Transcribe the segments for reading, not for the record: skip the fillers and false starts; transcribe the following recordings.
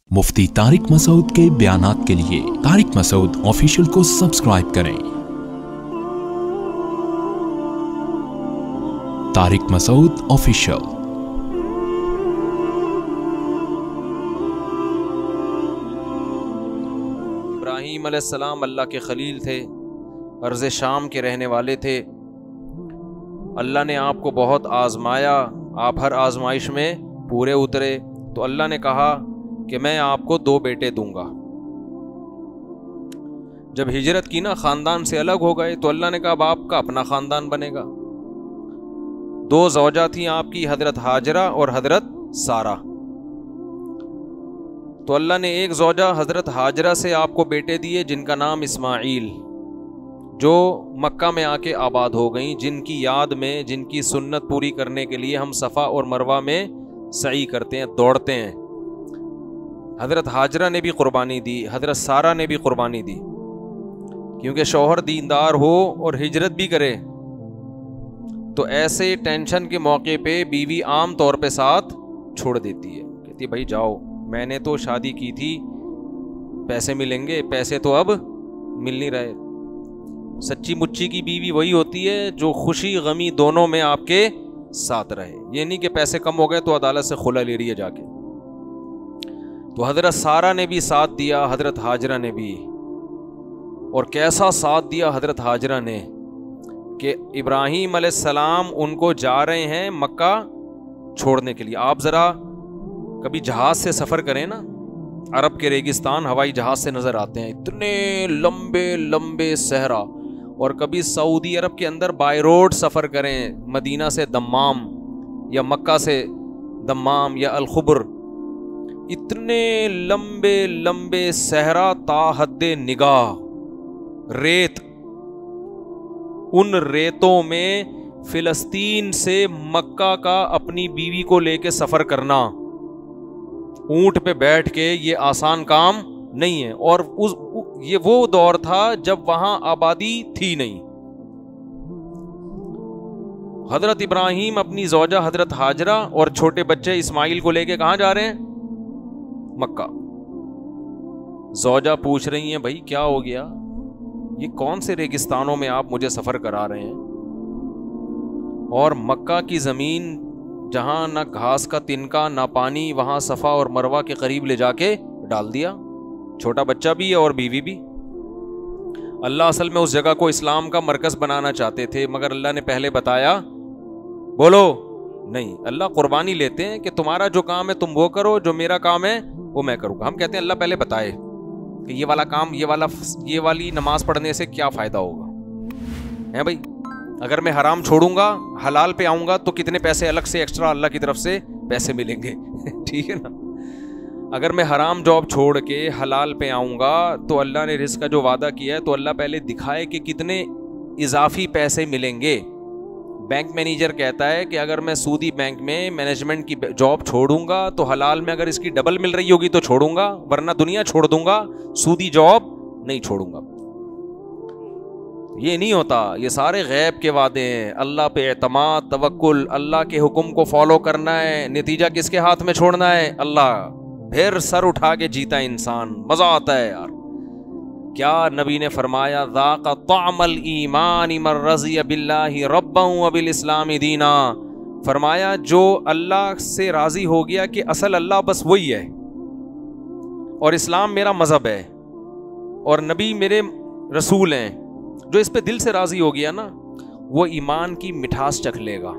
मुफ्ती तारिक मसूद के बयानात के लिए तारिक मसूद ऑफिशियल को सब्सक्राइब करें। तारिक मसूद ऑफिशियल। इब्राहीम अलैहिस्सलाम अल्लाह के खलील थे, अर्ज़ शाम के रहने वाले थे। अल्लाह ने आपको बहुत आज़माया, आप हर आज़माइश में पूरे उतरे तो अल्लाह ने कहा कि मैं आपको 2 बेटे दूंगा। जब हिजरत की ना, ख़ानदान से अलग हो गए तो अल्लाह ने कहा अब आपका अपना ख़ानदान बनेगा। 2 ज़ौजा थी आपकी, हज़रत हाजरा और हज़रत सारा। तो अल्लाह ने एक ज़ौजा हज़रत हाजरा से आपको बेटे दिए जिनका नाम इस्माईल, जो मक्का में आके आबाद हो गई, जिनकी याद में, जिनकी सुन्नत पूरी करने के लिए हम सफ़ा और मरवा में सई करते हैं, दौड़ते हैं। हज़रत हाजरा ने भी क़ुरबानी दी, हज़रत सारा ने भी क़ुरबानी दी, क्योंकि शौहर दीनदार हो और हिजरत भी करे तो ऐसे टेंशन के मौके पे बीवी आम तौर पे साथ छोड़ देती है, कहती है भाई जाओ, मैंने तो शादी की थी, पैसे मिलेंगे, पैसे तो अब मिल नहीं रहे। सच्ची मुच्ची की बीवी वही होती है जो खुशी गमी दोनों में आपके साथ रहे। ये नहीं कि पैसे कम हो गए तो अदालत से खुला ले रही है जाके। तो हज़रत सारा ने भी साथ दिया, हज़रत हाजरा ने भी। और कैसा साथ दिया हज़रत हाजरा ने कि इब्राहीम अलैहिस्सलाम उनको जा रहे हैं मक्का छोड़ने के लिए। आप ज़रा कभी जहाज़ से सफ़र करें ना, अरब के रेगिस्तान हवाई जहाज़ से नज़र आते हैं, इतने लंबे लंबे सहरा। और कभी सऊदी अरब के अंदर बाय रोड सफ़र करें, मदीना से दम्माम या मक्का से दम्माम या अल-खुबर, इतने लंबे लंबे सहरा ताहद्दे निगाह, रेत। उन रेतों में फिलिस्तीन से मक्का का अपनी बीवी को लेके सफ़र करना, ऊंट पे बैठ के, ये आसान काम नहीं है। और ये वो दौर था जब वहां आबादी थी नहीं। हजरत इब्राहीम अपनी ज़ौजा हजरत हाजरा और छोटे बच्चे इस्माइल को लेके कहां जा रहे हैं? मक्का। ज़ौजा पूछ रही हैं भाई क्या हो गया, ये कौन से रेगिस्तानों में आप मुझे सफर करा रहे हैं? और मक्का की जमीन जहां ना घास का तिनका ना पानी, वहां सफा और मरवा के करीब ले जाके डाल दिया। छोटा बच्चा भी है और बीवी भी। अल्लाह असल में उस जगह को इस्लाम का मरकज बनाना चाहते थे, मगर अल्लाह ने पहले बताया, बोलो नहीं, अल्लाह कुर्बानी लेते हैं कि तुम्हारा जो काम है तुम वो करो, जो मेरा काम है वो मैं करूँगा। हम कहते हैं अल्लाह पहले बताए कि ये वाला काम, ये वाली नमाज पढ़ने से क्या फ़ायदा होगा है भाई। अगर मैं हराम छोड़ूंगा, हलाल पे आऊँगा तो कितने पैसे अलग से एक्स्ट्रा अल्लाह की तरफ से पैसे मिलेंगे ठीक है ना। अगर मैं हराम जॉब छोड़ के हलाल पे आऊँगा तो अल्लाह ने रिस्क का जो वादा किया है तो अल्लाह पहले दिखाए कि कितने इजाफी पैसे मिलेंगे। बैंक मैनेजर कहता है कि अगर मैं सूदी बैंक में मैनेजमेंट की जॉब छोड़ूंगा तो हलाल में अगर इसकी डबल मिल रही होगी तो छोड़ूंगा, वरना दुनिया छोड़ दूंगा, सूदी जॉब नहीं छोड़ूंगा। ये नहीं होता, ये सारे गैब के वादे हैं। अल्लाह पे एतमाद, तवक्कुल, अल्लाह के हुक्म को फॉलो करना है, नतीजा किसके हाथ में छोड़ना है? अल्लाह। फिर सर उठा के जीता इंसान, मजा आता है यार। क्या नबी ने फरमाया, ज़ाक़ा तामल ईमान मन रज़िया बिल्लाहि रब्बन व बिल इस्लामी दीना। फरमाया जो अल्लाह से राज़ी हो गया कि असल अल्लाह बस वही है और इस्लाम मेरा मज़हब है और नबी मेरे रसूल हैं, जो इस पे दिल से राज़ी हो गया ना, वो ईमान की मिठास चख लेगा।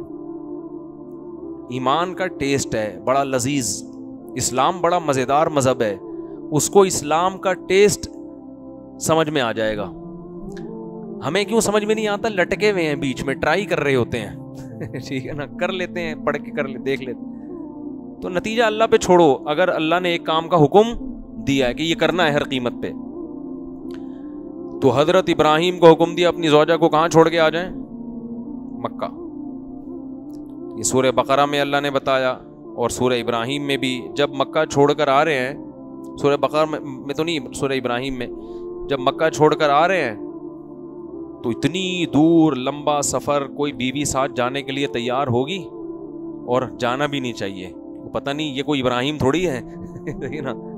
ईमान का टेस्ट है बड़ा लजीज, इस्लाम बड़ा मज़ेदार मज़हब है, उसको इस्लाम का टेस्ट समझ में आ जाएगा। हमें क्यों समझ में नहीं आता? लटके हुए हैं बीच में, ट्राई कर रहे होते हैं ठीक है ना, कर लेते हैं, पढ़ के देख लेते हैं। तो नतीजा अल्लाह पे छोड़ो। अगर अल्लाह ने एक काम का हुक्म दिया है कि ये करना है हर कीमत पे, तो हजरत इब्राहीम को हुक्म दिया अपनी ज़ौजा को कहाँ छोड़ के आ जाएं? मक्का। ये सूरह बकरा में अल्लाह ने बताया और सूरह इब्राहीम में भी। जब मक्का छोड़कर आ रहे हैं, सूरह बकरा में तो नहीं, सूरह इब्राहीम में जब मक्का छोड़कर आ रहे हैं तो इतनी दूर लंबा सफ़र कोई बीवी साथ जाने के लिए तैयार होगी? और जाना भी नहीं चाहिए। पता नहीं ये कोई इब्राहिम थोड़ी है ना,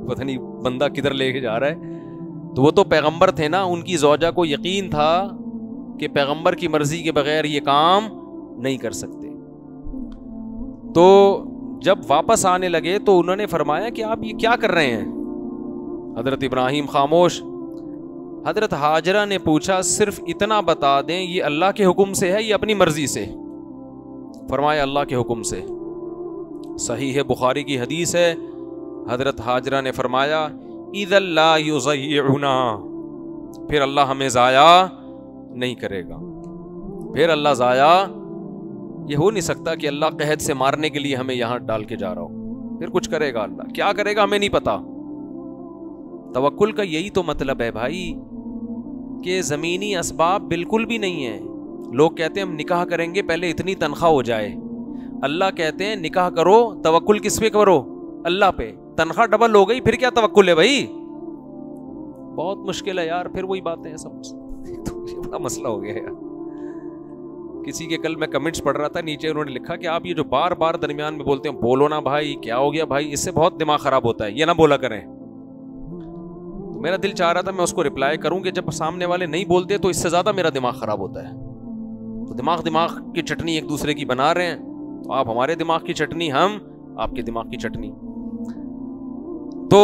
پتہ نہیں بندہ کدھر لے کے جا رہا ہے. تو وہ تو پیغمبر تھے نا, ان کی زوجہ کو یقین تھا کہ پیغمبر کی مرضی کے بغیر یہ کام نہیں کر سکتے. تو جب واپس آنے لگے تو انہوں نے فرمایا کہ آپ یہ کیا کر رہے ہیں؟ حضرت ابراہیم خاموش. حضرت ہاجرہ نے پوچھا صرف اتنا بتا دیں یہ اللہ کے حکم سے ہے یا اپنی مرضی سے؟ فرمایا اللہ کے حکم سے. صحیح ہے, بخاری کی حدیث ہے. حضرت ہاجرہ نے فرمایا اذا لا یضیعنا, پھر اللہ ہمیں ضائع نہیں کرے گا. پھر اللہ ضائع, یہ ہو نہیں سکتا کہ اللہ قحط سے مارنے کے لیے ہمیں یہاں ڈال کے جا رہا ہو. پھر کچھ کرے گا اللہ, کیا کرے گا ہمیں نہیں پتا. توکل کا یہی تو مطلب ہے بھائی کہ زمینی اسباب بالکل بھی نہیں ہیں. لوگ کہتے ہیں ہم نکاح کریں گے پہلے اتنی تنخواہ ہو جائے. اللہ کہتے ہیں نکاح کرو, توکل کس پہ کرو؟ اللہ پہ. تنخواہ ڈبل ہو گئی, پھر کیا توکل ہے بھائی؟ بہت مشکل ہے یار. پھر وہی باتیں ہیں سب. تو یہ بڑا مسئلہ ہو گیا یار. کسی کے کل میں کمنٹس پڑھ رہا تھا, نیچے انہوں نے لکھا کہ آپ یہ جو بار بار درمیان میں بولتے ہیں بولو نا بھائی, کیا ہو گیا بھائی, اس سے بہت دماغ خراب ہوتا ہے, یہ نہ بولا کریں. تو میرا دل چاہ رہا تھا میں اس کو رپلائی کروں کہ جب سامنے والے نہیں بولتے تو اس سے زیادہ میرا دماغ خراب ہوتا ہے. تو دماغ کی چٹنی ایک دوسرے کی بنا رہے ہیں. تو آپ ہمارے دماغ کی چٹنی, ہم آپ کے دماغ کی چٹنی. تو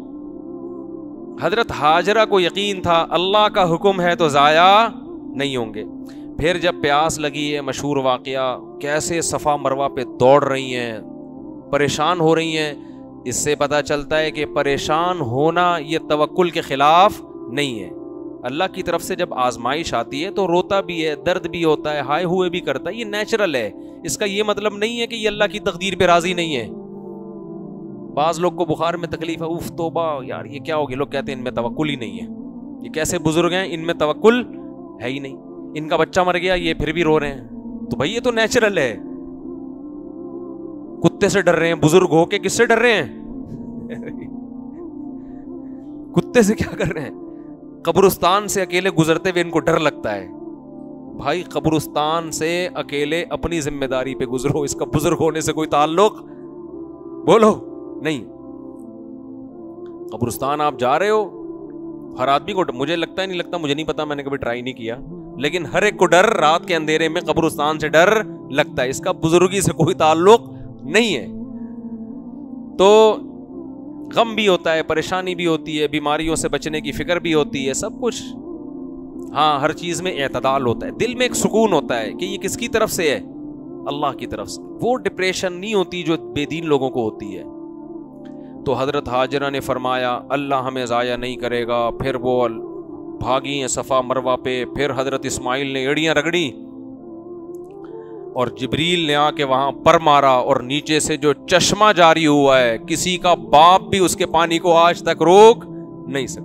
حضرت ہاجرہ کو یقین تھا اللہ کا حکم ہے تو ضائع نہیں ہوں گے. پھر جب پیاس لگی ہے, مشہور واقعہ, کیسے صفا مروہ پہ دوڑ رہی ہیں, پریشان ہو رہی ہیں. اس سے پتہ چلتا ہے کہ پریشان ہونا یہ توکل کے خلاف نہیں ہے. اللہ کی طرف سے جب آزمائش آتی ہے تو روتا بھی ہے, درد بھی ہوتا ہے, ہائے ہوئے بھی کرتا ہے, یہ نیچرل ہے. اس کا یہ مطلب نہیں ہے کہ یہ اللہ کی تقدیر پہ راضی نہیں ہے. بعض لوگ کو بخار میں تکلیف ہے, اوف توبہ یار یہ کیا ہو گیا, لوگ کہتے ہیں ان میں توکل ہی نہیں ہے. یہ کیسے بزرگ ہیں, ان میں توکل ہے ہی نہیں. ان کا بچہ مر گیا, یہ پھر بھی رو رہے ہیں. تو بھائی یہ تو نیچرل ہے. کتے سے ڈر رہے ہیں بزرگ ہو کے, کس سے ڈر رہے ہیں؟ کتے سے کیا کر رہے ہیں؟ قبرستان سے اکیلے گزرتے ہوئے ان کو ڈر لگتا ہے. بھائی قبرستان سے اکیلے اپنی ذمہ داری پہ گزرو, اس کا بزرگ ہونے سے کوئی تعلق بولو نہیں. قبرستان آپ جا رہے ہو, ہر آدمی کو مجھے لگتا ہے, نہیں لگتا مجھے نہیں پتا, میں نے کبھی ٹرائی نہیں کیا, لیکن ہر ایک کو ڈر رات کے اندھیرے میں قبرستان سے ڈر لگتا ہے. اس کا بزرگی سے کوئی تعلق نہیں ہے. تو غم بھی ہوتا ہے, پریشانی بھی ہوتی ہے, بیماریوں سے بچنے کی فکر بھی ہوتی ہے, سب کچھ. ہاں ہر چیز میں اعتدال ہوتا ہے. دل میں ایک سکون ہوتا ہے کہ یہ کس کی طرف سے ہے, اللہ کی طرف سے. وہ ڈپریشن نہیں ہوتی جو بے دین لوگوں کو ہوتی ہے. تو حضرت ہاجرہ نے فرمایا اللہ ہمیں ضائع نہیں کرے گا. پھر وہ بھاگی ہیں صفا مروہ پہ. پھر حضرت اسماعیل نے ایڑیاں رگڑی اور جبریل نے آ کے وہاں پر مارا, اور نیچے سے جو چشمہ جاری ہوا ہے, کسی کا باپ بھی اس کے پانی کو آج تک روک نہیں سکا.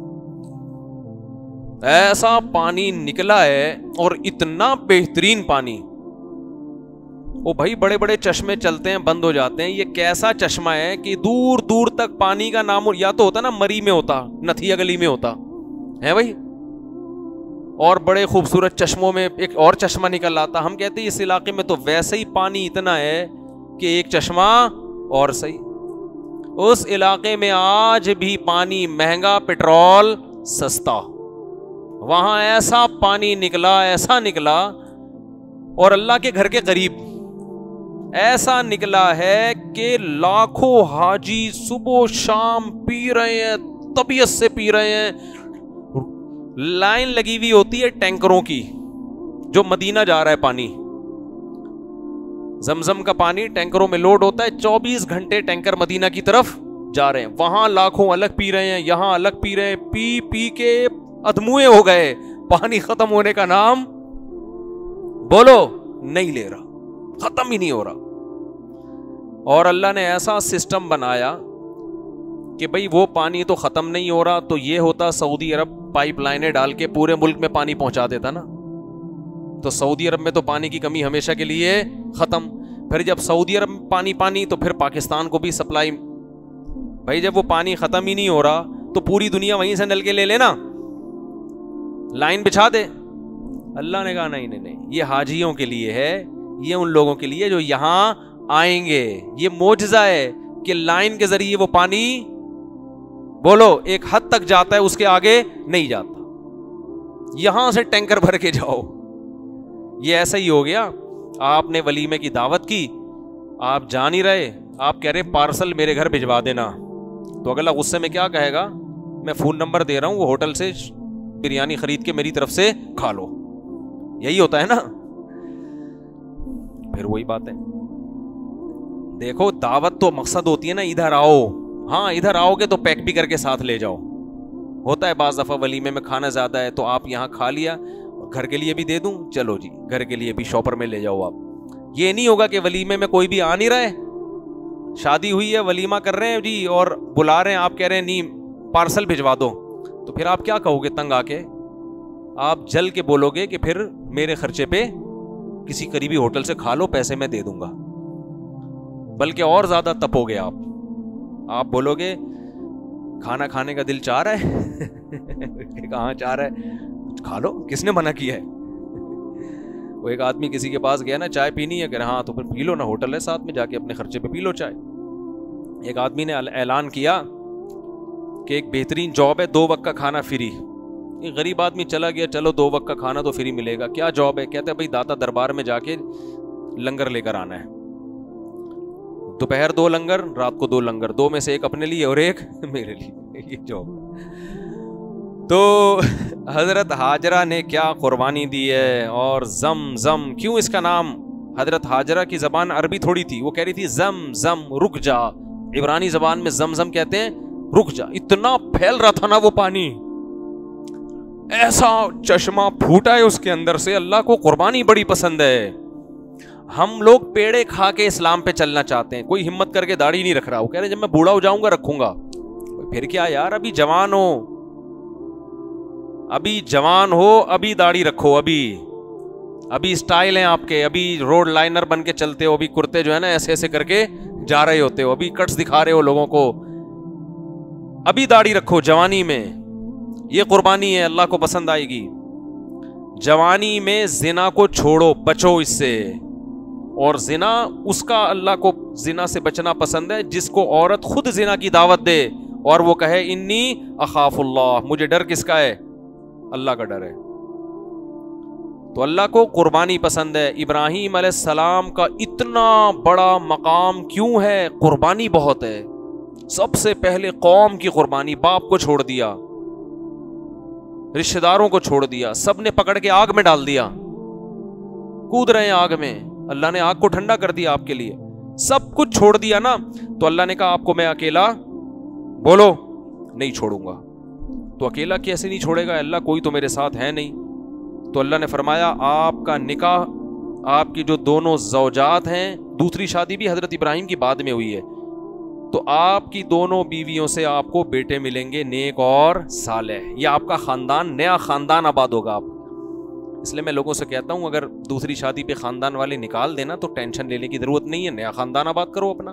ایسا پانی نکلا ہے, اور اتنا بہترین پانی. وہ بھائی بڑے بڑے چشمے چلتے ہیں بند ہو جاتے ہیں, یہ کیسا چشمہ ہے کہ دور دور تک پانی کا نام یا تو ہوتا نا مری میں ہوتا, نتھیا گلی میں ہوتا ہے بھائی, اور بڑے خوبصورت چشموں میں ایک اور چشمہ نکل آتا. ہم کہتے ہیں اس علاقے میں تو ویسے ہی پانی اتنا ہے کہ ایک چشمہ اور صحیح. اس علاقے میں آج بھی پانی مہنگا, پیٹرول سستا. وہاں ایسا پانی نکلا, ایسا نکلا, اور اللہ کے گھر کے قریب ایسا نکلا ہے کہ لاکھوں حاجی صبح و شام پی رہے ہیں, طبیعت سے پی رہے ہیں. لائن لگی ہوئی ہوتی ہے ٹینکروں کی, جو مدینہ جا رہا ہے پانی, زمزم کا پانی ٹینکروں میں لوڈ ہوتا ہے, 24 گھنٹے ٹینکر مدینہ کی طرف جا رہے ہیں. وہاں لاکھوں الگ پی رہے ہیں, یہاں الگ پی رہے ہیں, پی پی کے ادموئے ہو گئے. پانی ختم ہونے کا نام بولو نہیں لے رہا, ختم ہی نہیں ہو رہا. اور اللہ نے ایسا سسٹم بنایا کہ بھئی وہ پانی تو ختم نہیں ہو رہا, تو یہ ہوتا سعودی عرب پائپ لائنیں ڈال کے پورے ملک میں پانی پہنچا دیتا نا, تو سعودی عرب میں تو پانی کی کمی ہمیشہ کے لیے ختم. پھر جب سعودی عرب میں پانی تو پھر پاکستان کو بھی سپلائی. بھائی جب وہ پانی ختم ہی نہیں ہو رہا تو پوری دنیا وہیں سے نل کے لے لینا, لائن بچھا دے. اللہ نے کہا نہیں نہیں نہیں, یہ حاجیوں کے لیے ہے, یہ ان لوگوں کے لیے جو یہاں آئیں گے. یہ معجزہ ہے کہ لائن کے ذریعے وہ پانی بولو ایک حد تک جاتا ہے, اس کے آگے نہیں جاتا. یہاں سے ٹینکر بھر کے جاؤ. یہ ایسا ہی ہو گیا, آپ نے ولیمے کی دعوت کی, آپ جا نہیں رہے, آپ کہہ رہے پارسل میرے گھر بھجوا دینا, تو اگلا غصے میں کیا کہے گا, میں فون نمبر دے رہا ہوں, وہ ہوٹل سے بریانی خرید کے میری طرف سے کھا لو. یہی ہوتا ہے نا. پھر وہی بات ہے, دیکھو دعوت تو مقصد ہوتی ہے نا, ادھر آؤ. ہاں ادھر آؤ گے تو پیک بھی کر کے ساتھ لے جاؤ. ہوتا ہے بعض دفعہ ولیمے میں کھانا زیادہ ہے تو آپ یہاں کھا لیا, گھر کے لیے بھی دے دوں, چلو جی گھر کے لیے بھی شاپر میں لے جاؤ آپ. یہ نہیں ہوگا کہ ولیمے میں کوئی بھی آ نہیں رہا ہے, شادی ہوئی ہے ولیمہ کر رہے ہیں جی اور بلا رہے ہیں, آپ کہہ رہے ہیں نہیں پارسل بھجوا دو, تو پھر آپ کیا کہو گے تنگ آ کے؟ آپ جل کے بولو گے کہ پھر میرے خرچے پہ کسی قریبی ہوٹل سے کھا لو, پیسے میں دے دوں گا. بلکہ اور زیادہ تپو گے آپ بولو گے کھانا کھانے کا دل چاہ رہا ہے. کہاں چاہ رہا ہے, کھا لو, کس نے منع کیا ہے. وہ ایک آدمی کسی کے پاس گیا نا, چائے پینی ہے, کہ ہاں تو پھر پی لو نا, ہوٹل ہے ساتھ میں, جا کے اپنے خرچے پہ پی لو چائے. ایک آدمی نے اعلان کیا کہ ایک بہترین جاب ہے, 2 وقت کا کھانا فری. ایک غریب آدمی چلا گیا, چلو 2 وقت کا کھانا تو فری ملے گا. کیا جاب ہے؟ کہتے ہیں بھائی داتا دربار میں جا کے لنگر لے کر آنا ہے, دوپہر 2 لنگر, رات کو 2 لنگر, 2 میں سے ایک اپنے لیے اور ایک میرے لیے. یہ جاب. تو حضرت ہاجرہ نے کیا قربانی دی ہے. اور زم زم, کیوں اس کا نام, حضرت ہاجرہ کی زبان عربی تھوڑی تھی, وہ کہہ رہی تھی زم زم رک جا. عبرانی زبان میں زم زم کہتے ہیں رک جا. اتنا پھیل رہا تھا نا وہ پانی, ایسا چشمہ پھوٹا ہے اس کے اندر سے. اللہ کو قربانی بڑی پسند ہے. ہم لوگ پیڑے کھا کے اسلام پہ چلنا چاہتے ہیں. کوئی ہمت کر کے داڑھی نہیں رکھ رہا, وہ کہہ رہے جب میں بوڑھا ہو جاؤں گا رکھوں گا. پھر کیا یار, ابھی جوان ہو, ابھی جوان ہو, ابھی داڑھی رکھو, ابھی اسٹائل ہیں آپ کے, ابھی روڈ لائنر بن کے چلتے ہو, ابھی کرتے جو ہے نا ایسے ایسے کر کے جا رہے ہوتے ہو, ابھی کٹس دکھا رہے ہو لوگوں کو, ابھی داڑھی رکھو جوانی میں. یہ قربانی ہے, اللہ کو پسند آئے گی. جوانی میں زنا کو چھوڑو, بچو اس سے. اور زنا اس کا اللہ کو زنا سے بچنا پسند ہے جس کو عورت خود زنا کی دعوت دے اور وہ کہے انی اخاف اللہ, مجھے ڈر کس کا ہے, اللہ کا ڈر ہے. تو اللہ کو قربانی پسند ہے. ابراہیم علیہ السلام کا اتنا بڑا مقام کیوں ہے؟ قربانی بہت ہے. سب سے پہلے قوم کی قربانی, باپ کو چھوڑ دیا, رشتہ داروں کو چھوڑ دیا, سب نے پکڑ کے آگ میں ڈال دیا, کود رہے ہیں آگ میں. اللہ نے آگ کو ٹھنڈا کر دیا آپ کے لیے, سب کچھ چھوڑ دیا نا. تو اللہ نے کہا آپ کو میں اکیلا بولو نہیں چھوڑوں گا. تو اکیلا کیسے نہیں چھوڑے گا اللہ, کوئی تو میرے ساتھ ہے نہیں. تو اللہ نے فرمایا آپ کا نکاح, آپ کی جو دونوں زوجات ہیں, دوسری شادی بھی حضرت ابراہیم کی بعد میں ہوئی ہے, تو آپ کی دونوں بیویوں سے آپ کو بیٹے ملیں گے نیک اور صالح. یہ آپ کا خاندان, نیا خاندان آباد ہوگا آپ. اس لیے میں لوگوں سے کہتا ہوں اگر دوسری شادی پہ خاندان والے نکال دینا تو ٹینشن لینے کی ضرورت نہیں ہے, نیا خاندان آباد کرو اپنا.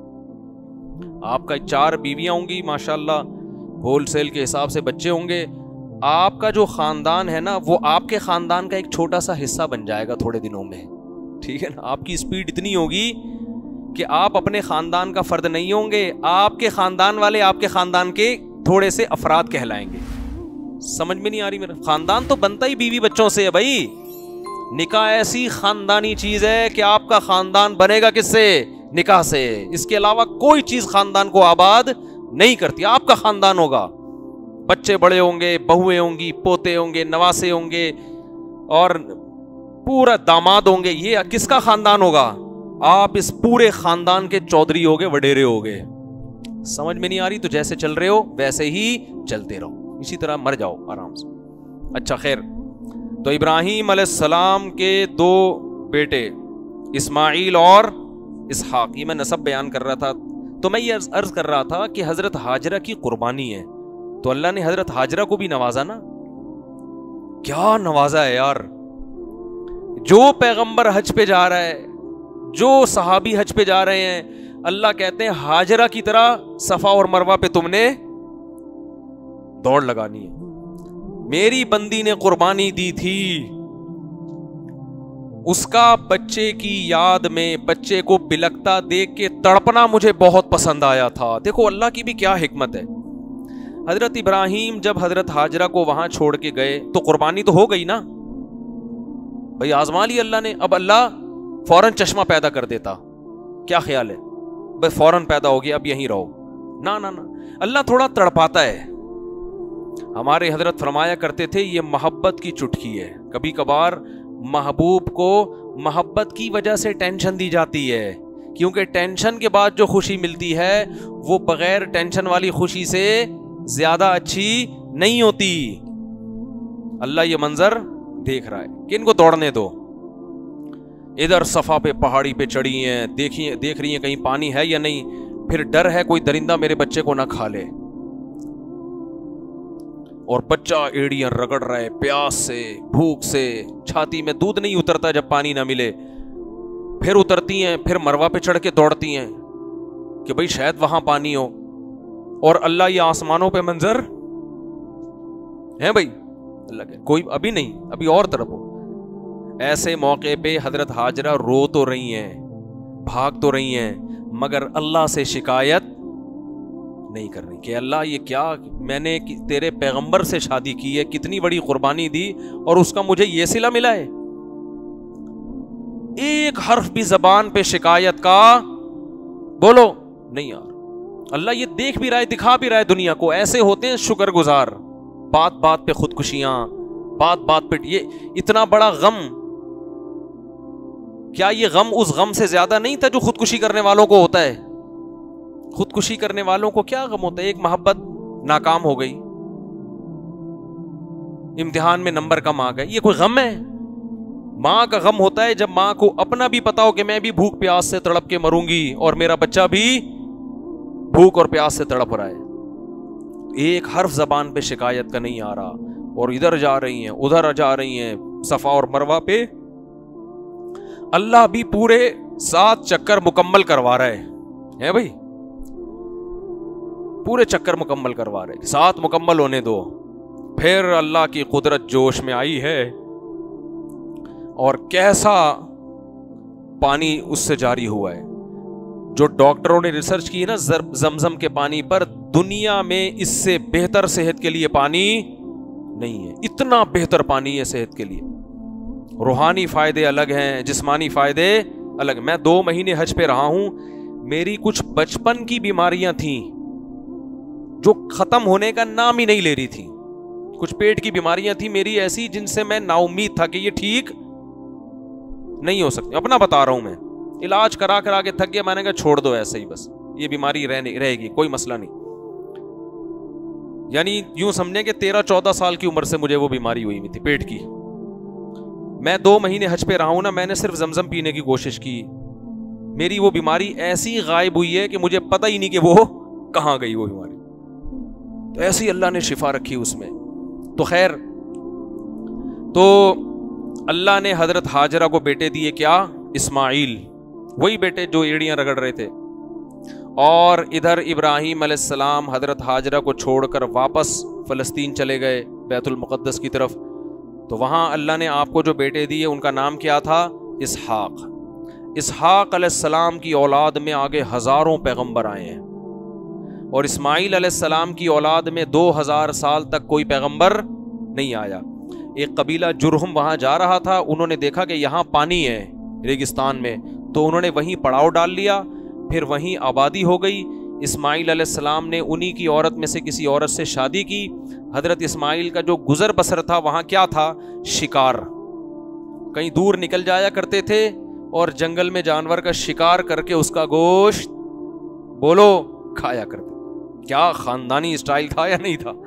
آپ کا 4 بیویاں ہوں گی ماشاءاللہ, ہول سیل کے حساب سے بچے ہوں گے. آپ کا جو خاندان ہے نا وہ آپ کے خاندان کا ایک چھوٹا سا حصہ بن جائے گا تھوڑے دنوں میں, ٹھیک ہے نا. آپ کی اسپیڈ اتنی ہوگی کہ آپ اپنے خاندان کا فرد نہیں ہوں گے, آپ کے خاندان والے آپ کے خاندان کے تھوڑے سے افراد کہلائیں گے. سمجھ میں نہیں آ رہی میرا؟ خاندان تو بنتا ہی بیوی بچوں سے ہے بھائی. نکاح ایسی خاندانی چیز ہے کہ آپ کا خاندان بنے گا کس سے؟ نکاح سے. اس کے علاوہ کوئی چیز خاندان کو آباد نہیں کرتی. آپ کا خاندان ہوگا, بچے بڑے ہوں گے, بہویں ہوں گی, پوتے ہوں گے, نواسے ہوں گے, اور پورا داماد ہوں گے. یہ کس کا خاندان ہوگا؟ آپ اس پورے خاندان کے چودھری ہوگے, وڈیرے ہوگے. سمجھ میں نہیں آ رہی؟ تو جیسے چل رہے ہو ویسے ہی چلتے رہو, اسی طرح مر جاؤ آرام سے. اچھا خیر, تو ابراہیم علیہ السلام کے 2 بیٹے اسماعیل اور اسحاق, یہ میں نسب بیان کر رہا تھا. تو میں یہ عرض کر رہا تھا کہ حضرت ہاجرہ کی قربانی ہے, تو اللہ نے حضرت ہاجرہ کو بھی نوازا نا. کیا نوازا ہے یار. جو پیغمبر حج پہ جا رہا ہے, جو صحابی حج پہ جا رہے ہیں, اللہ کہتے ہیں ہاجرہ کی طرح صفا اور مروہ پہ تم نے دوڑ لگانی ہے. میری بندی نے قربانی دی تھی, اس کا بچے کی یاد میں بچے کو بلکتا دیکھ کے تڑپنا مجھے بہت پسند آیا تھا. دیکھو اللہ کی بھی کیا حکمت ہے. حضرت ابراہیم جب حضرت ہاجرہ کو وہاں چھوڑ کے گئے تو قربانی تو ہو گئی نا بھائی, آزما لی اللہ نے. اب اللہ فوراً چشمہ پیدا کر دیتا, کیا خیال ہے بھائی فوراً پیدا ہو گیا اب یہیں رہو, نہ نہ نہ, اللہ تھوڑا تڑپاتا ہے. ہمارے حضرت فرمایا کرتے تھے یہ محبت کی چٹکی ہے. کبھی کبھار محبوب کو محبت کی وجہ سے ٹینشن دی جاتی ہے, کیونکہ ٹینشن کے بعد جو خوشی ملتی ہے وہ بغیر ٹینشن والی خوشی سے زیادہ اچھی نہیں ہوتی. اللہ یہ منظر دیکھ رہا ہے کہ ان کو دوڑنے دو. ادھر صفا پہ پہاڑی پہ چڑھی ہیں, دیکھ رہی ہیں کہیں پانی ہے یا نہیں, پھر ڈر ہے کوئی درندہ میرے بچے کو نہ کھا لے, اور بچہ ایڑیاں رگڑ رہا ہے پیاس سے بھوک سے, چھاتی میں دودھ نہیں اترتا جب پانی نہ ملے. پھر اترتی ہیں, پھر مروا پہ چڑھ کے دوڑتی ہیں کہ بھئی شاید وہاں پانی ہو, اور اللہ یہ آسمانوں پہ منظر ہے بھئی, اللہ کہ کوئی ابھی نہیں, ابھی اور طرف ہو. ایسے موقع پہ حضرت ہاجرہ رو تو رہی ہیں, بھاگ تو رہی ہیں, مگر اللہ سے شکایت نہیں کر رہی کہ اللہ یہ کیا, میں نے تیرے پیغمبر سے شادی کی ہے, کتنی بڑی قربانی دی, اور اس کا مجھے یہ صلہ ملا ہے. ایک حرف بھی زبان پہ شکایت کا بولو نہیں یار. اللہ یہ دیکھ بھی رہا ہے, دکھا بھی رہا ہے دنیا کو. ایسے ہوتے ہیں شکر گزار, بات بات پہ خودکشیاں, بات بات پہ یہ اتنا بڑا غم. کیا یہ غم اس غم سے زیادہ نہیں تھا جو خودکشی کرنے والوں کو ہوتا ہے؟ خودکشی کرنے والوں کو کیا غم ہوتا ہے؟ ایک محبت ناکام ہو گئی, امتحان میں نمبر کم آ گئے, یہ کوئی غم ہے؟ ماں کا غم ہوتا ہے جب ماں کو اپنا بھی پتا ہو کہ میں بھی بھوک پیاس سے تڑپ کے مروں گی اور میرا بچہ بھی بھوک اور پیاس سے تڑپ رہا ہے. ایک حرف زبان پہ شکایت کا نہیں آ رہا, اور ادھر جا رہی ہیں ادھر جا رہی ہیں صفا اور مروہ پہ. اللہ بھی پورے 7 چکر مکمل کروا رہا ہے بھائی, پورے چکر مکمل کروا رہے, 7 مکمل ہونے دو. پھر اللہ کی قدرت جوش میں آئی ہے, اور کیسا پانی اس سے جاری ہوا ہے. جو ڈاکٹروں نے ریسرچ کی نا زمزم کے پانی پر, دنیا میں اس سے بہتر صحت کے لیے پانی نہیں ہے. اتنا بہتر پانی ہے صحت کے لیے. روحانی فائدے الگ ہیں, جسمانی فائدے الگ. میں 2 مہینے حج پہ رہا ہوں, میری کچھ بچپن کی بیماریاں تھیں جو ختم ہونے کا نام ہی نہیں لے رہی تھی. کچھ پیٹ کی بیماریاں تھیں میری ایسی جن سے میں نا امید تھا کہ یہ ٹھیک نہیں ہو سکتی. اپنا بتا رہا ہوں, میں علاج کرا کرا کے تھک گیا, میں نے کہا چھوڑ دو ایسے ہی, بس یہ بیماری رہے گی, کوئی مسئلہ نہیں. یعنی یوں سمجھیں کہ 13-14 سال کی عمر سے مجھے وہ بیماری ہوئی تھی پیٹ کی. میں 2 مہینے حج پہ رہا ہوں نا, میں نے صرف زمزم پینے کی کوشش کی, میری وہ بیماری ایسی غائب ہوئی ہے کہ مجھے پتہ ہی نہیں کہ وہ کہاں گئی وہ بیماری. تو ایسی اللہ نے شفا رکھی اس میں. تو خیر, تو اللہ نے حضرت ہاجرہ کو بیٹے دیے, کیا؟ اسماعیل, وہی بیٹے جو ایڑیاں رگڑ رہے تھے. اور ادھر ابراہیم علیہ السلام حضرت ہاجرہ کو چھوڑ کر واپس فلسطین چلے گئے, بیت المقدس کی طرف. تو وہاں اللہ نے آپ کو جو بیٹے دیے ان کا نام کیا تھا؟ اسحاق. اسحاق علیہ السلام کی اولاد میں آگے ہزاروں پیغمبر آئے ہیں, اور اسماعیل علیہ السلام کی اولاد میں 2000 سال تک کوئی پیغمبر نہیں آیا. ایک قبیلہ جرہم وہاں جا رہا تھا, انہوں نے دیکھا کہ یہاں پانی ہے ریگستان میں, تو انہوں نے وہیں پڑاؤ ڈال لیا, پھر وہیں آبادی ہو گئی. اسماعیل علیہ السلام نے انہی کی عورت میں سے کسی عورت سے شادی کی. حضرت اسماعیل کا جو گزر بسر تھا وہاں کیا تھا؟ شکار. کہیں دور نکل جایا کرتے تھے اور جنگل میں جانور کا شکار کر کے اس کا گوشت بولو کھایا کرتے. کیا خاندانی اسٹائل تھا یا نہیں تھا؟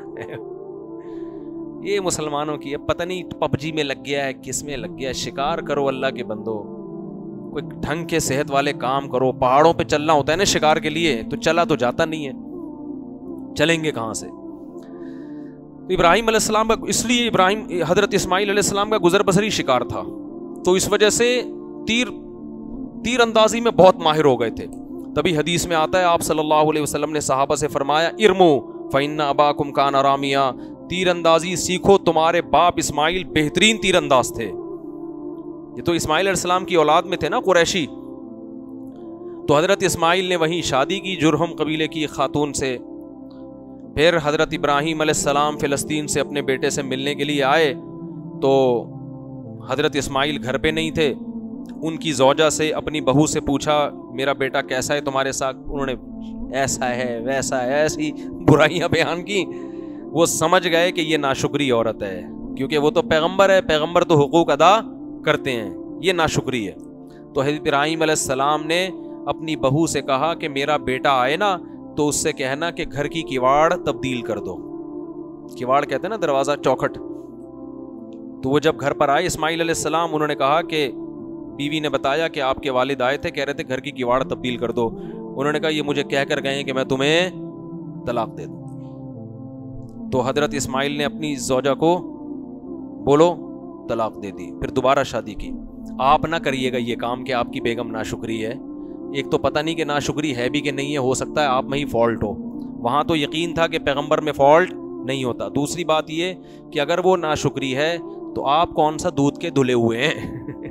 یہ مسلمانوں کی ہے, پتہ نہیں پب جی میں لگ گیا ہے, کس میں لگ گیا ہے. شکار کرو اللہ کے بندو, کوئی ڈھنگ کے صحت والے کام کرو. پہاڑوں پہ چلنا ہوتا ہے نا شکار کے لیے, تو چلا تو جاتا نہیں ہے, چلیں گے کہاں سے؟ ابراہیم علیہ السلام کا, اس لیے حضرت اسماعیل علیہ السلام کا گزر بسری شکار تھا, تو اس وجہ سے تیر اندازی میں بہت ماہر ہو گئے تھے. تبھی حدیث میں آتا ہے آپ صلی اللہ علیہ وسلم نے صحابہ سے فرمایا, ارمو فإن اباکم کان رامیا, تیر اندازی سیکھو, تمہارے باپ اسماعیل بہترین تیر انداز تھے. یہ تو اسماعیل علیہ السلام کی اولاد میں تھے نا, قریشی. تو حضرت اسماعیل نے وہیں شادی کی جرہم قبیلے کی خاتون سے. پھر حضرت ابراہیم علیہ السلام فلسطین سے اپنے بیٹے سے ملنے کے لیے آئے تو حضرت اسماعیل گھر پہ نہیں تھے. ان کی زوجہ سے اپنی بہو سے پوچھا میرا بیٹا کیسا ہے تمہارے ساتھ؟ انہوں نے ایسا ہے ویسا ہے ایسی برائیاں بیان کی. وہ سمجھ گئے کہ یہ ناشکری عورت ہے, کیونکہ وہ تو پیغمبر ہے, پیغمبر تو حقوق ادا کرتے ہیں, یہ ناشکری ہے. تو حضرت ابراہیم علیہ السلام نے اپنی بہو سے کہا کہ میرا بیٹا آئے نا تو اس سے کہنا کہ گھر کی کیواڑ تبدیل کر دو. کیواڑ کہتے ہیں نا دروازہ, چوکھٹ. تو وہ جب گھر پر آئے اسماعیل علیہ السلام, انہوں نے کہا کہ بیوی نے بتایا کہ آپ کے والد آئے تھے, کہہ رہے تھے گھر کی کیواڑ تبدیل کر دو. انہوں نے کہا یہ مجھے کہہ کر گئے کہ میں تمہیں طلاق دے دوں. تو حضرت اسماعیل نے اپنی زوجہ کو بولو طلاق دے دی, پھر دوبارہ شادی کی. آپ نہ کریے گا یہ کام کہ آپ کی بیگم ناشکری ہے. ایک تو پتہ نہیں کہ ناشکری ہے بھی کہ نہیں ہے, ہو سکتا ہے آپ میں ہی فالٹ ہو. وہاں تو یقین تھا کہ پیغمبر میں فالٹ نہیں ہوتا. دوسری بات یہ کہ اگر وہ ناشکری ہے تو آپ کون سا دودھ کے دھلے ہوئے ہیں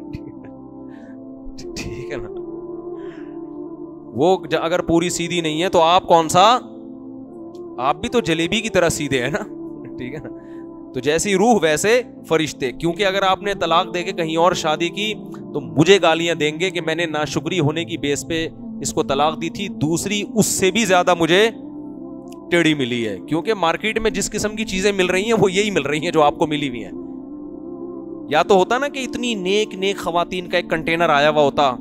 ٹھیک ہے نا. وہ اگر پوری سیدھی نہیں ہے تو آپ کون سا, آپ بھی تو جلیبی کی طرح سیدھے ہیں نا, ٹھیک ہے نا. تو جیسی روح ویسے فرشتے. کیونکہ اگر آپ نے طلاق دے کے کہیں اور شادی کی تو مجھے گالیاں دیں گے کہ میں نے ناشکری ہونے کی بیس پہ اس کو طلاق دی تھی. دوسری اس سے بھی زیادہ مجھے ٹیڑھی ملی ہے, کیونکہ مارکیٹ میں جس قسم کی چیزیں مل رہی ہیں وہ یہی مل رہی ہیں جو آپ کو ملی ہوئی ہیں. یا تو ہوتا نا کہ اتنی نیک نیک خواتین کا ایک کنٹینر آیا ہوا ہوتا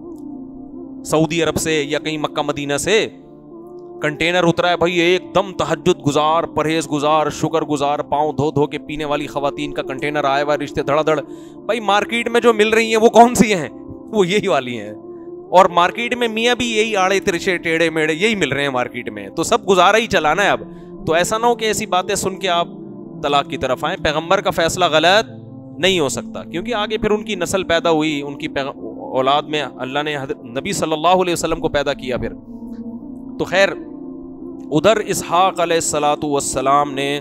سعودی عرب سے یا کہیں مکہ مدینہ سے, کنٹینر اترا ہے بھائی ایک دم تہجد گزار, پرہیز گزار, شکر گزار, پاؤں دھو دھو کے پینے والی خواتین کا کنٹینر آیا ہوا, رشتے دھڑا دھڑ. بھائی مارکیٹ میں جو مل رہی ہیں وہ کون سی ہیں؟ وہ یہی والی ہیں. اور مارکیٹ میں میاں بھی یہی آڑے ترچے ٹیڑے میڑے یہی مل رہے ہیں مارکیٹ میں. تو سب گزارا ہی چلانا ہے اب. تو ایسا نہ ہو کہ ایسی باتیں سن کے آپ طلاق کی طرف آئیں. پیغمبر کا فیصلہ غلط نہیں ہو سکتا, کیونکہ آگے پھر ان کی نسل پیدا ہوئی, ان کی اولاد میں اللہ نے نبی صلی اللہ علیہ وسلم کو پیدا کیا. پھر تو خیر ادھر اسحاق علیہ الصلاۃ والسلام نے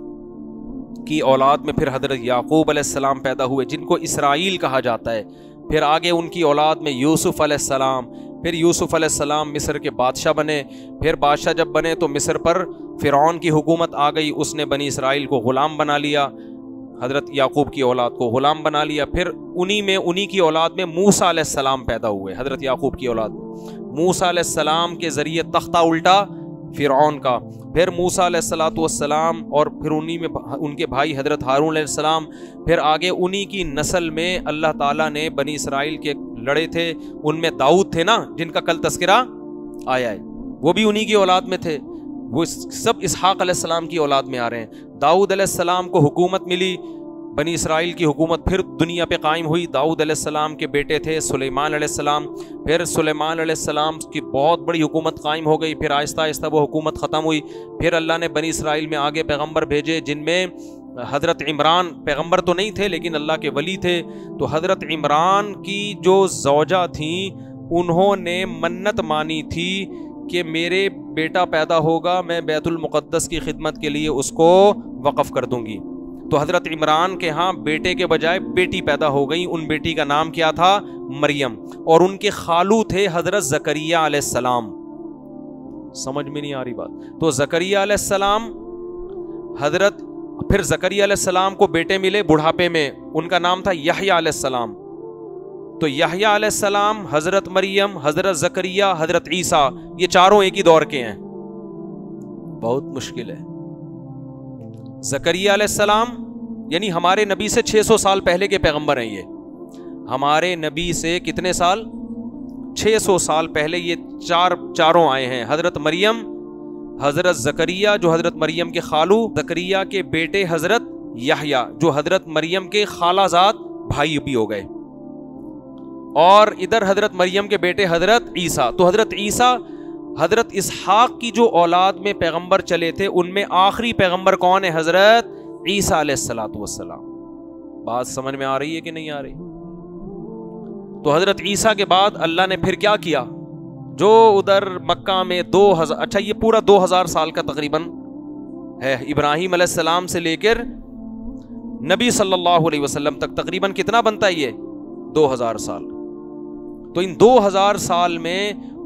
کی اولاد میں پھر حضرت یعقوب علیہ السلام پیدا ہوئے جن کو اسرائیل کہا جاتا ہے. پھر آگے ان کی اولاد میں یوسف علیہ السلام, پھر یوسف علیہ السلام مصر کے بادشاہ بنے. پھر بادشاہ جب بنے تو مصر پر فرعون کی حکومت آ گئی, اس نے بنی اسرائیل کو غلام بنا لیا, حضرت یعقوب کی اولاد کو غلام بنا لیا. پھر انہی کی اولاد میں موسیٰ علیہ السلام پیدا ہوئے. حضرت یعقوب کی اولاد میں موسیٰ علیہ السلام کے ذریعے تختہ الٹا فرعون کا. پھر موسیٰ علیہ الصلوۃ والسلام اور پھر انہی میں ان کے بھائی حضرت ہارون علیہ السلام. پھر آگے انہی کی نسل میں اللہ تعالیٰ نے بنی اسرائیل کے لڑے تھے, ان میں داؤد تھے نا جن کا کل تذکرہ آیا ہے, وہ بھی انہی کی اولاد میں تھے. وہ سب اسحاق علیہ السلام کی اولاد میں آ رہے ہیں. داؤد علیہ السلام کو حکومت ملی, بنی اسرائیل کی حکومت پھر دنیا پہ قائم ہوئی. داؤد علیہ السلام کے بیٹے تھے سلیمان علیہ السلام. پھر سلیمان علیہ السلام کی بہت بڑی حکومت قائم ہو گئی. پھر آہستہ آہستہ وہ حکومت ختم ہوئی. پھر اللہ نے بنی اسرائیل میں آگے پیغمبر بھیجے جن میں حضرت عمران پیغمبر تو نہیں تھے لیکن اللہ کے ولی تھے. تو حضرت عمران کی جو زوجہ تھیں انہوں نے منت مانی تھی کہ میرے بیٹا پیدا ہوگا میں بیت المقدس کی خدمت کے لیے اس کو وقف کر دوں گی. تو حضرت عمران کے ہاں بیٹے کے بجائے بیٹی پیدا ہو گئی. ان بیٹی کا نام کیا تھا؟ مریم. اور ان کے خالو تھے حضرت زکریا علیہ السلام. سمجھ میں نہیں آ رہی بات؟ تو زکریا علیہ السلام پھر زکریا علیہ السلام کو بیٹے ملے بڑھاپے میں, ان کا نام تھا یحییٰ علیہ السلام. تو یحییٰ علیہ السلام, حضرت مریم, حضرت زکریا, حضرت عیسیٰ, یہ چاروں ایک ہی دور کے ہیں. بہت مشکل ہے. زکریا علیہ السلام یعنی ہمارے نبی سے 600 سال پہلے کے پیغمبر ہیں. یہ ہمارے نبی سے کتنے سال؟ 600 سال پہلے یہ چاروں آئے ہیں. حضرت مریم, حضرت زکریا جو حضرت مریم کے خالو, زکریا کے بیٹے حضرت یحییٰ جو حضرت مریم کے خالہ زاد بھائی بھی ہو گئے, اور ادھر حضرت مریم کے بیٹے حضرت عیسیٰ. تو حضرت عیسیٰ حضرت اسحاق کی جو اولاد میں پیغمبر چلے تھے ان میں آخری پیغمبر کون ہے؟ حضرت عیسیٰ علیہ الصلوۃ والسلام. بات سمجھ میں آ رہی ہے کہ نہیں آ رہی؟ تو حضرت عیسیٰ کے بعد اللہ نے پھر کیا کیا؟ جو ادھر مکہ میں 2000 اچھا یہ پورا 2000 سال کا تقریباً ہے, ابراہیم علیہ السلام سے لے کر نبی صلی اللہ علیہ وسلم تک تقریباً کتنا بنتا ہے یہ؟ 2000 سال. تو ان 2000 سال میں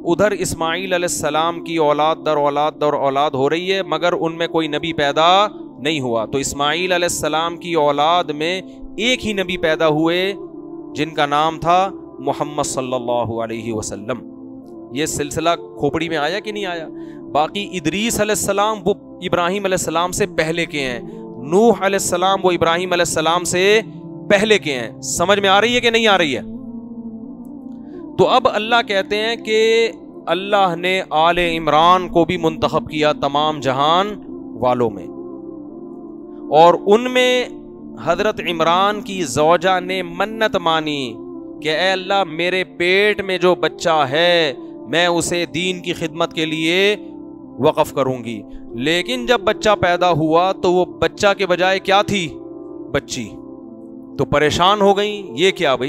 ادھر اسماعیل علیہ السلام کی اولاد در اولاد در اولاد ہو رہی ہے مگر ان میں کوئی نبی پیدا نہیں ہوا. تو اسماعیل علیہ السلام کی اولاد میں ایک ہی نبی پیدا ہوئے جن کا نام تھا محمد صلی اللہ علیہ وسلم. یہ سلسلہ کھوپڑی میں آیا کہ نہیں آیا؟ باقی ادریس علیہ السلام وہ ابراہیم علیہ السلام سے پہلے کے ہیں, نوح علیہ السلام وہ ابراہیم علیہ السلام سے پہلے کے ہیں. سمجھ میں آ رہی ہے کہ نہیں آ رہی ہے؟ تو اب اللہ کہتے ہیں کہ اللہ نے آل عمران کو بھی منتخب کیا تمام جہان والوں میں, اور ان میں حضرت عمران کی زوجہ نے منت مانی کہ اے اللہ میرے پیٹ میں جو بچہ ہے میں اسے دین کی خدمت کے لیے وقف کروں گی. لیکن جب بچہ پیدا ہوا تو وہ بچہ کے بجائے کیا تھی؟ بچی. تو پریشان ہو گئیں, یہ کیا بھائی؟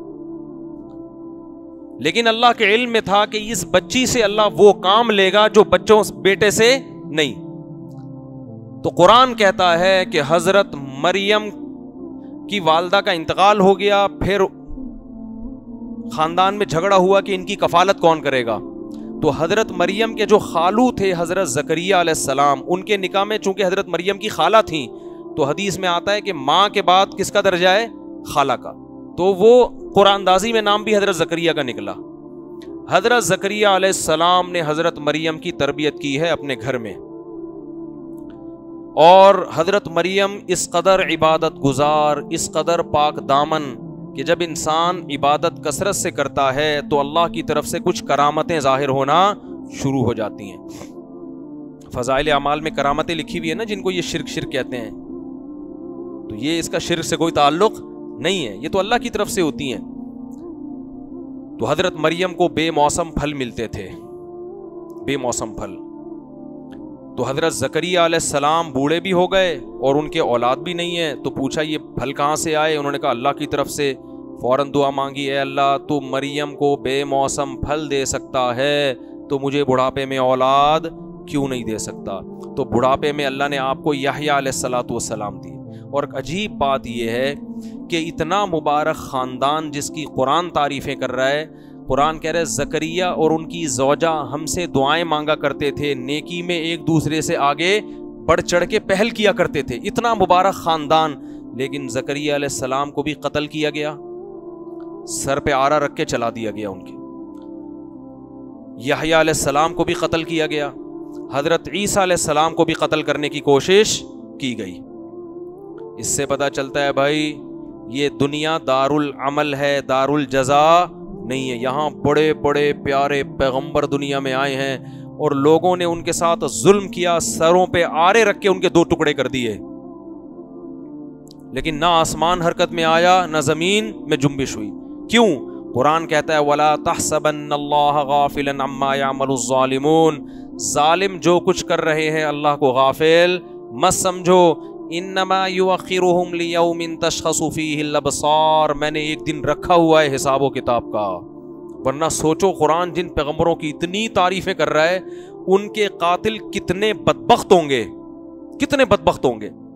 لیکن اللہ کے علم میں تھا کہ اس بچی سے اللہ وہ کام لے گا جو بچوں بیٹے سے نہیں. تو قرآن کہتا ہے کہ حضرت مریم کی والدہ کا انتقال ہو گیا, پھر خاندان میں جھگڑا ہوا کہ ان کی کفالت کون کرے گا. تو حضرت مریم کے جو خالو تھے حضرت زکریہ علیہ السلام, ان کے نکاح میں چونکہ حضرت مریم کی خالہ تھیں تو حدیث میں آتا ہے کہ ماں کے بعد کس کا درجہ ہے؟ خالہ کا. تو وہ قرآن اندازی میں نام بھی حضرت زکریہ کا نکلا. حضرت زکریہ علیہ السلام نے حضرت مریم کی تربیت کی ہے اپنے گھر میں, اور حضرت مریم اس قدر عبادت گزار, اس قدر پاک دامن کہ جب انسان عبادت کثرت سے کرتا ہے تو اللہ کی طرف سے کچھ کرامتیں ظاہر ہونا شروع ہو جاتی ہیں. فضائل اعمال میں کرامتیں لکھی ہوئی ہے نا, جن کو یہ شرک کہتے ہیں, تو یہ اس کا شرک سے کوئی تعلق نہیں ہے, یہ تو اللہ کی طرف سے ہوتی ہیں. تو حضرت مریم کو بے موسم پھل ملتے تھے, بے موسم پھل. تو حضرت زکریہ علیہ السلام بوڑھے بھی ہو گئے اور ان کے اولاد بھی نہیں ہے. تو پوچھا یہ پھل کہاں سے آئے؟ انہوں نے کہا اللہ کی طرف سے. فوراً دعا مانگی, اے اللہ تو مریم کو بے موسم پھل دے سکتا ہے تو مجھے بڑھاپے میں اولاد کیوں نہیں دے سکتا؟ تو بڑھاپے میں اللہ نے آپ کو یحییٰ علیہ الصلوۃ والسلام دی. اور عجیب بات یہ ہے کہ اتنا مبارک خاندان جس کی قرآن تعریفیں کر رہا ہے, قرآن کہہ رہے زکریہ اور ان کی زوجہ ہم سے دعائیں مانگا کرتے تھے, نیکی میں ایک دوسرے سے آگے بڑھ چڑھ کے پہل کیا کرتے تھے. اتنا مبارک خاندان, لیکن زکریہ علیہ السلام کو بھی قتل کیا گیا, سر پہ آرا رکھ کے چلا دیا گیا ان کے. یحییٰ علیہ السلام کو بھی قتل کیا گیا, حضرت عیسیٰ علیہ السلام کو بھی قتل کرنے کی کوشش کی گئی. اس سے پتہ چلتا ہے بھائی یہ دنیا دار العمل ہے, دار الجزا نہیں ہے. یہاں بڑے بڑے پیارے پیغمبر دنیا میں آئے ہیں اور لوگوں نے ان کے ساتھ ظلم کیا, سروں پہ آرے رکھ کے ان کے 2 ٹکڑے کر دیے, لیکن نہ آسمان حرکت میں آیا نہ زمین میں جنبش ہوئی. کیوں؟ قرآن کہتا ہے وَلَا تَحْسَبَنَّ اللَّهَ غَافِلًا عَمَّا يَعْمَلُ الظَّالِمُونَ, ظالم جو کچھ کر رہے ہیں اللہ کو غافل مت سمجھو. انما یؤخرہم لیوم تشخص فیہ الابصار, میں نے ایک دن رکھا ہوا ہے حساب و کتاب کا. ورنہ سوچو قرآن جن پیغمبروں کی اتنی تعریفیں کر رہا ہے ان کے قاتل کتنے بدبخت ہوں گے, کتنے بدبخت ہوں گے.